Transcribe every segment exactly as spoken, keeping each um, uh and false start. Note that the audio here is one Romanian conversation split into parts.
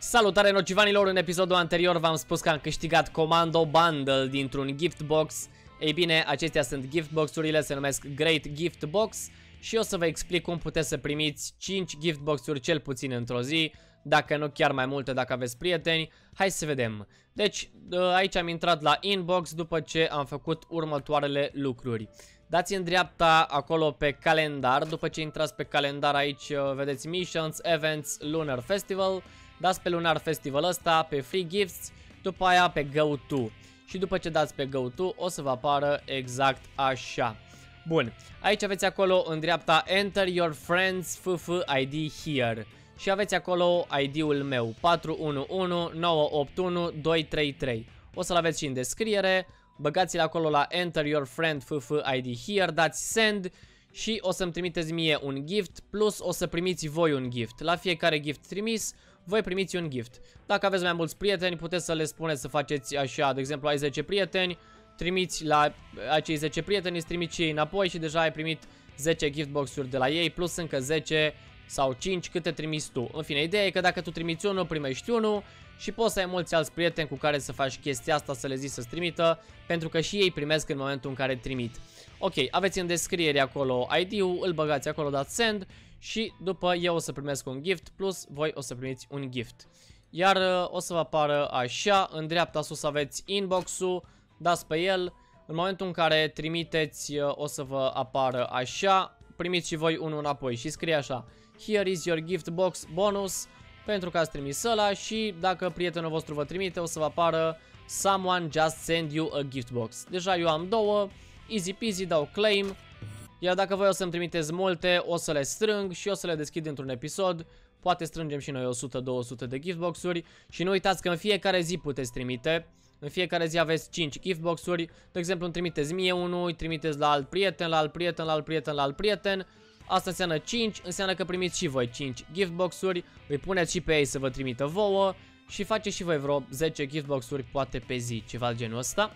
Salutare nocivanilor, în episodul anterior v-am spus că am câștigat Commando Bundle dintr-un gift box. Ei bine, acestea sunt gift box-urile, se numesc Great Gift Box și o să vă explic cum puteți să primiți cinci gift box-uri cel puțin într-o zi, dacă nu chiar mai multe dacă aveți prieteni. Hai să vedem. Deci, aici am intrat la inbox după ce am făcut următoarele lucruri. Dați în dreapta acolo pe calendar, după ce intrați pe calendar aici vedeți Missions, Events, Lunar Festival. Dați pe Lunar Festival ăsta, pe Free Gifts, după aia pe Go To. Și după ce dați pe Go To o să vă apară exact așa. Bun, aici aveți acolo în dreapta Enter your friends F F I D here. Și aveți acolo I D-ul meu patru unu unu nouă opt unu doi trei trei. O să-l aveți și în descriere. Băgați-l acolo la Enter your friend F F I D here, dați send și o să-mi trimiteți mie un gift, plus o să primiți voi un gift. La fiecare gift trimis voi primiți un gift. Dacă aveți mai mulți prieteni, puteți să le spuneți să faceți așa. De exemplu, ai zece prieteni, trimiți la acei zece prieteni, îți trimiți și ei înapoi și deja ai primit zece gift box-uri de la ei, plus încă zece sau cinci câte trimiți tu. În fine, ideea e că dacă tu trimiți unul, primești unul și poți să ai mulți alți prieteni cu care să faci chestia asta, să le zici să-ți trimită, pentru că și ei primesc în momentul în care trimit. Ok, aveți în descriere acolo I D-ul, îl băgați acolo, dați send și după eu o să primesc un gift, plus voi o să primiți un gift. Iar o să vă apară așa, în dreapta sus aveți inbox-ul, dați pe el, în momentul în care trimiteți o să vă apară așa, primiți și voi unul înapoi și scrie așa: Here is your gift box bonus, pentru că ați trimis ăla și dacă prietenul vostru vă trimite o să vă apară Someone just send you a gift box. Deja eu am două, easy peasy, dau claim. Iar dacă voi o să-mi trimiteți multe, o să le strâng și o să le deschid într-un episod. Poate strângem și noi o sută două sute de giftbox-uri. Și nu uitați că în fiecare zi puteți trimite. În fiecare zi aveți cinci giftbox-uri. De exemplu, îmi trimiteți mie unul, îi trimiteți la alt prieten, la alt prieten, la alt prieten, la alt prieten. Asta înseamnă cinci, înseamnă că primiți și voi cinci giftbox-uri. Îi puneți și pe ei să vă trimită vouă. Și faceți și voi vreo zece giftbox-uri poate pe zi, ceva genul ăsta.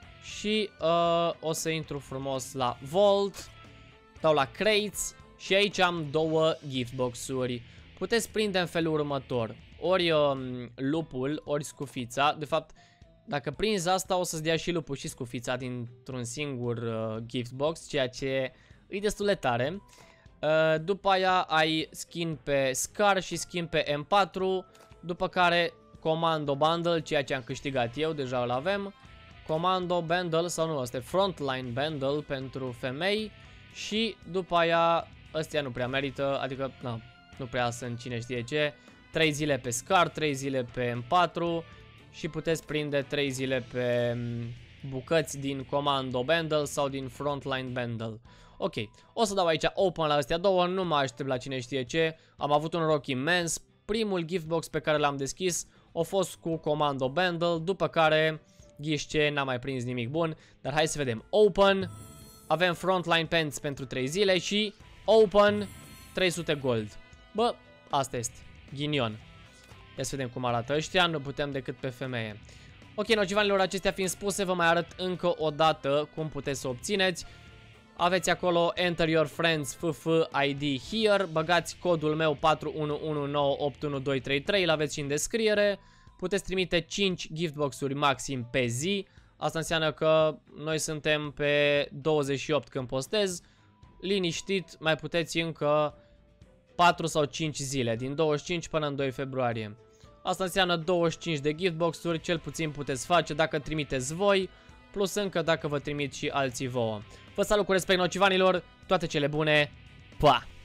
Și uh, o să intru frumos la Vault. Dau la Crates și aici am două giftbox-uri. Puteți prinde în felul următor: ori um, lupul, ori scufița. De fapt, dacă prinzi asta o să-ți dea și lupul și scufița dintr-un singur uh, giftbox, ceea ce e destul de tare. uh, După aia ai skin pe Scar și skin pe M patru. După care Commando Bundle, ceea ce am câștigat eu, deja îl avem. Commando Bundle, sau nu, asta e Frontline Bundle pentru femei. Și după aia, ăstea nu prea merită, adică na, nu prea sunt cine știe ce. trei zile pe Scar, trei zile pe M patru și puteți prinde trei zile pe bucăți din Commando Bundle sau din Frontline Bundle. Ok, o să dau aici open la astea două, nu mă aștept la cine știe ce. Am avut un noroc imens. Primul giftbox pe care l-am deschis a fost cu Commando Bundle, după care, ghiși ce, n-am mai prins nimic bun. Dar hai să vedem. Open. Avem Frontline Pants pentru trei zile și Open trei sute gold. Bă, asta este. Ghinion. Ia să vedem cum arată ăștia. Nu putem decât pe femeie. Ok, nocivanilor, acestea fiind spuse, vă mai arăt încă o dată cum puteți să obțineți. Aveți acolo Enter your friends F F I D here. Băgați codul meu patru unu unu nouă opt unu doi trei trei. L-aveți și în descriere. Puteți trimite cinci giftbox-uri maxim pe zi. Asta înseamnă că noi suntem pe douăzeci și opt când postez. Liniștit, mai puteți încă patru sau cinci zile, din douăzeci și cinci până în doi februarie. Asta înseamnă douăzeci și cinci de giftbox-uri, cel puțin puteți face dacă trimiteți voi, plus încă dacă vă trimit și alții vouă. Vă salut cu respect, nocivanilor, toate cele bune, pa!